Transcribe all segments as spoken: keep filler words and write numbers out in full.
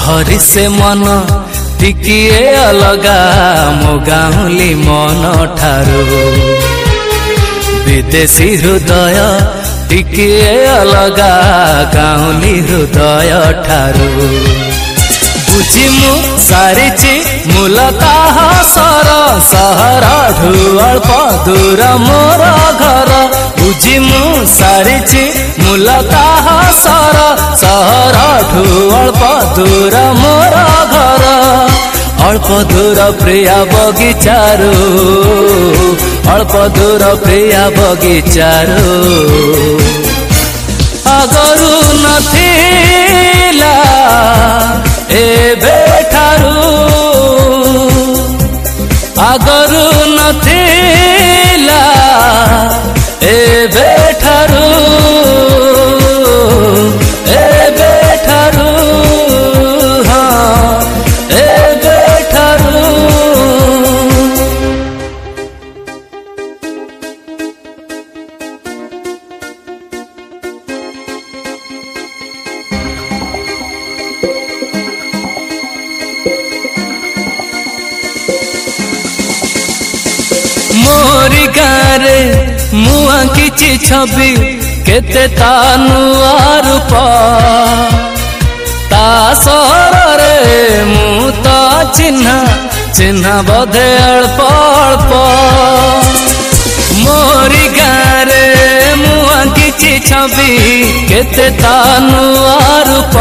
सहरी से मन टिकिए अलगा मो गाउली मन ठारू विदेशी हृदय टिकिए अलगा गाउली हृदय ठारू बुझी मु सारिची मूलतः सर सहर ढु अल्प दूर मोर घर बुझी मु सारिची मूलतः सर सहर ढु अल्प दूर मोर घर अल्प दूर प्रिया बगीचारू अल्प दूर प्रिया बगीचारू आगरू नथिला एबे ठारू आगरू नथिला एबे ठारू एबे ठारू हाँ एबे ठारू मोरी गारे मुआ किछि छवि केते तानुआ रूप ता सरे मु तो चिन्हा चिन्हा बधे अल्प अल्प मोरी गारे मुआ किछि छवि केते तानुआ रूप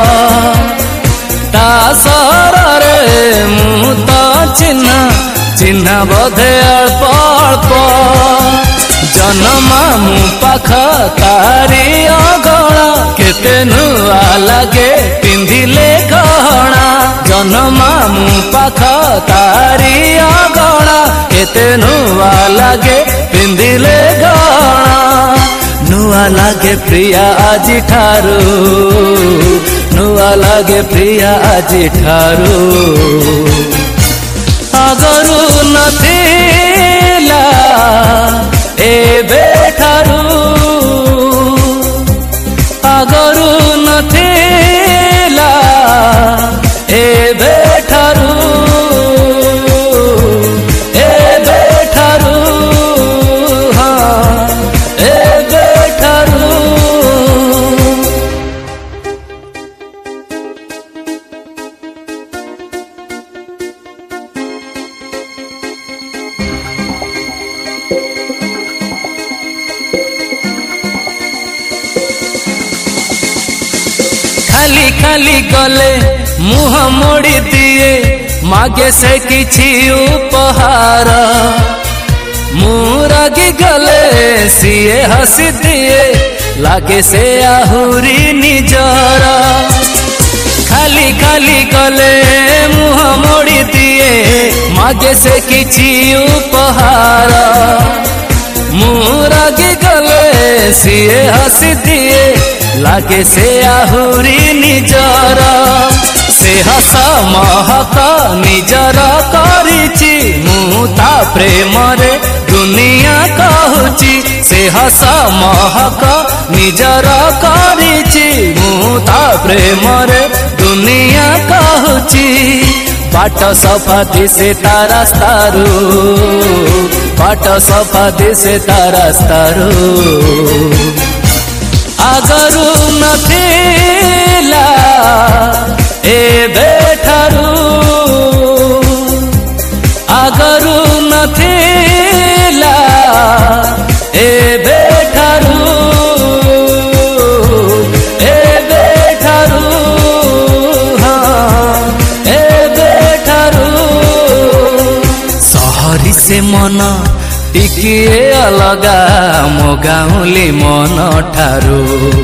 ता सरे मु तो चिन्हा चिन्हा बधे अल्प अल्प जन्मा मु पाख तारी अगणा केते नुआ लगे पिंधिले गहना जन्मा मु पाख तारी अगणा केते नुआ लगे पिंधिले गहना नुआ लगे प्रिया आजि ठारू नुआ लगे प्रिया आजि ठारू आगरू नथिला एबे ठारू आगरू नथिला एबे ठारू एबे ठारू हाँ एबे ठारू खाली खाली गले मुह मोड़ी दिए मागे से किछि उपहार मुरागी गले सिए हसी दिए लागे से आहुरी निजर खाली खाली गले मुह मोड़ी दिए मागे से किछि उपहार मुरागी गले सिए हसी दिए लागे से आहुरी निजर से हस महक निजर करिछि मु ता प्रेम रे दुनिया कहूची से हस महक निजर करिछि मु ता प्रेम रे दुनिया कहूची बाट सफा दिसे ता रास्तारू बाट सफा दिसे ता रास्तारू आगरू नथिला एबे ठारू आगरू नथिला एबे ठारू एबे ठारू हाँ एबे ठारू सहरी से मन टिकिए अलगा मो गाउली मन ठारू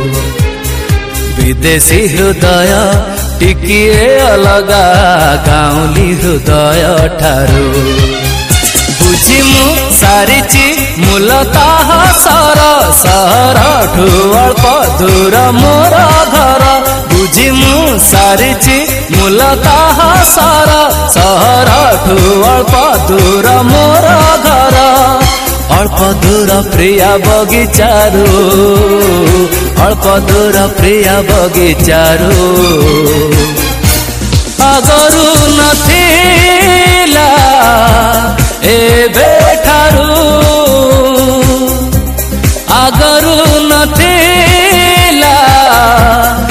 विदेशी हृदय टिकिए अलगा गाउली हृदय ठारू बुझी मु सारिची मूलतः सर सहर ढु अल्प दूर मोर घर बुझी मु सारिची मूलतः सर सहर ढु अल्प दूर मोर घर अल्प दूर प्रिया बगीचारू अल्प दूर प्रिया बगीचारू आगरू नथिला एबे ठारू आगरू नथिला